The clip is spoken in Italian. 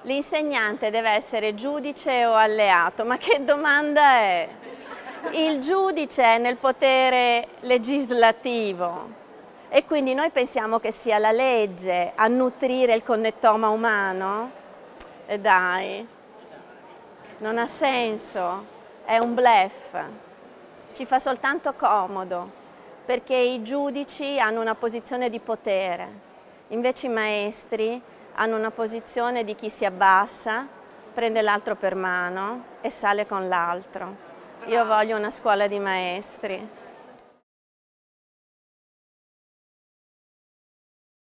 L'insegnante deve essere giudice o alleato? Ma che domanda è? Il giudice è nel potere legislativo e quindi noi pensiamo che sia la legge a nutrire il connettoma umano? E dai, non ha senso, è un bluff, ci fa soltanto comodo perché i giudici hanno una posizione di potere, invece i maestri hanno una posizione di chi si abbassa, prende l'altro per mano e sale con l'altro. Io voglio una scuola di maestri.